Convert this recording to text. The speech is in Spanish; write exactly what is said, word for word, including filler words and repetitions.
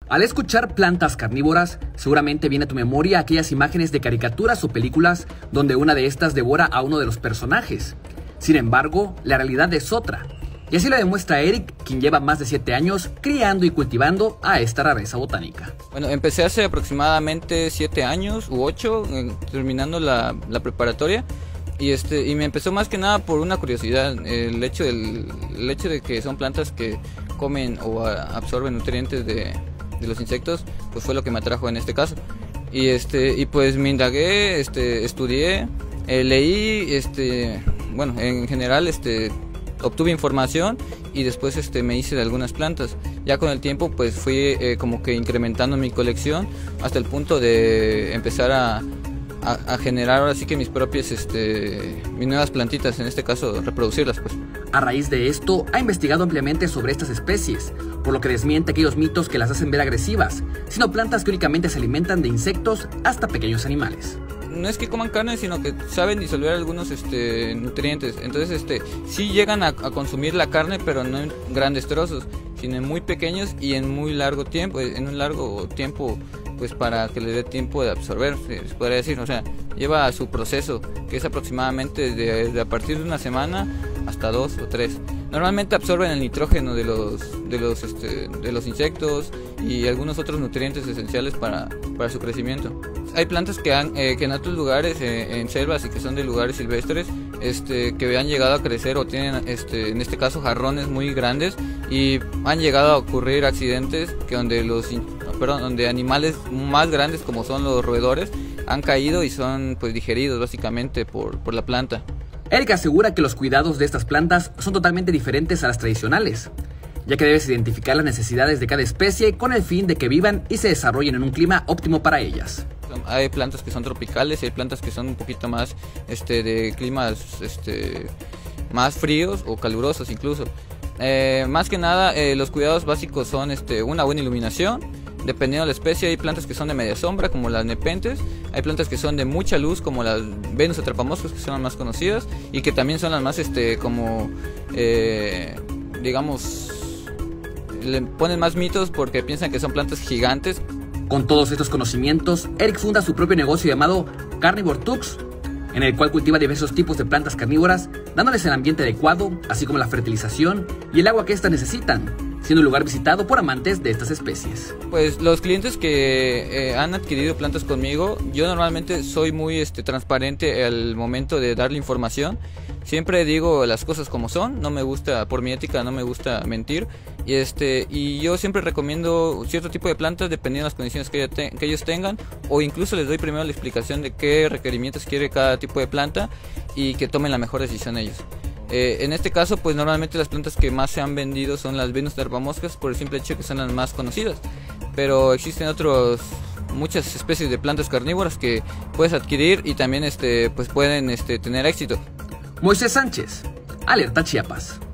Al escuchar plantas carnívoras, seguramente viene a tu memoria aquellas imágenes de caricaturas o películas donde una de estas devora a uno de los personajes. Sin embargo, la realidad es otra. Y así lo demuestra Eric, quien lleva más de siete años criando y cultivando a esta rareza botánica. Bueno, empecé hace aproximadamente siete años u ocho, eh, terminando la, la preparatoria. Y, este, y me empezó más que nada por una curiosidad, el hecho, del, el hecho de que son plantas que comen o a, absorben nutrientes de, de los insectos, pues fue lo que me atrajo en este caso. Y, este, y pues me indagué, este, estudié, eh, leí, este, bueno, en general este, obtuve información y después este, me hice de algunas plantas. Ya con el tiempo pues fui eh, como que incrementando mi colección hasta el punto de empezar a... A, a generar ahora sí que mis propias, este, mis nuevas plantitas, en este caso reproducirlas pues. A raíz de esto, ha investigado ampliamente sobre estas especies, por lo que desmiente aquellos mitos que las hacen ver agresivas, sino plantas que únicamente se alimentan de insectos hasta pequeños animales. No es que coman carne, sino que saben disolver algunos este, nutrientes, entonces este, sí llegan a, a consumir la carne, pero no en grandes trozos, sino en muy pequeños y en muy largo tiempo, en un largo tiempo, pues para que le dé tiempo de absorber, se podría decir, o sea, lleva su proceso, que es aproximadamente de, de a partir de una semana hasta dos o tres. Normalmente absorben el nitrógeno de los, de los, este, de los insectos y algunos otros nutrientes esenciales para, para su crecimiento. Hay plantas que, han, eh, que en otros lugares, eh, en selvas y que son de lugares silvestres, este, que han llegado a crecer o tienen, este, en este caso, jarrones muy grandes y han llegado a ocurrir accidentes que donde los perdón, donde animales más grandes como son los roedores han caído y son pues digeridos básicamente por, por la planta. Eric asegura que los cuidados de estas plantas son totalmente diferentes a las tradicionales, ya que debes identificar las necesidades de cada especie con el fin de que vivan y se desarrollen en un clima óptimo para ellas. Hay plantas que son tropicales y hay plantas que son un poquito más este, de climas este, más fríos o calurosos incluso. Eh, más que nada eh, los cuidados básicos son este, una buena iluminación. Dependiendo de la especie, hay plantas que son de media sombra, como las nepentes. Hay plantas que son de mucha luz, como las Venus atrapamoscas, que son las más conocidas. Y que también son las más, este, como, eh, digamos, le ponen más mitos porque piensan que son plantas gigantes. Con todos estos conocimientos, Eric funda su propio negocio llamado Carnivore Tux, en el cual cultiva diversos tipos de plantas carnívoras, dándoles el ambiente adecuado, así como la fertilización y el agua que éstas necesitan, siendo un lugar visitado por amantes de estas especies. Pues los clientes que eh, han adquirido plantas conmigo, yo normalmente soy muy este, transparente al momento de darle información. Siempre digo las cosas como son, no me gusta, por mi ética, no me gusta mentir. Y, este, y yo siempre recomiendo cierto tipo de plantas dependiendo de las condiciones que, te, que ellos tengan, o incluso les doy primero la explicación de qué requerimientos quiere cada tipo de planta y que tomen la mejor decisión ellos. Eh, en este caso, pues normalmente las plantas que más se han vendido son las Venus atrapamoscas por el simple hecho de que son las más conocidas. Pero existen otros, muchas especies de plantas carnívoras que puedes adquirir y también este, pues pueden este, tener éxito. Moisés Sánchez, Alerta Chiapas.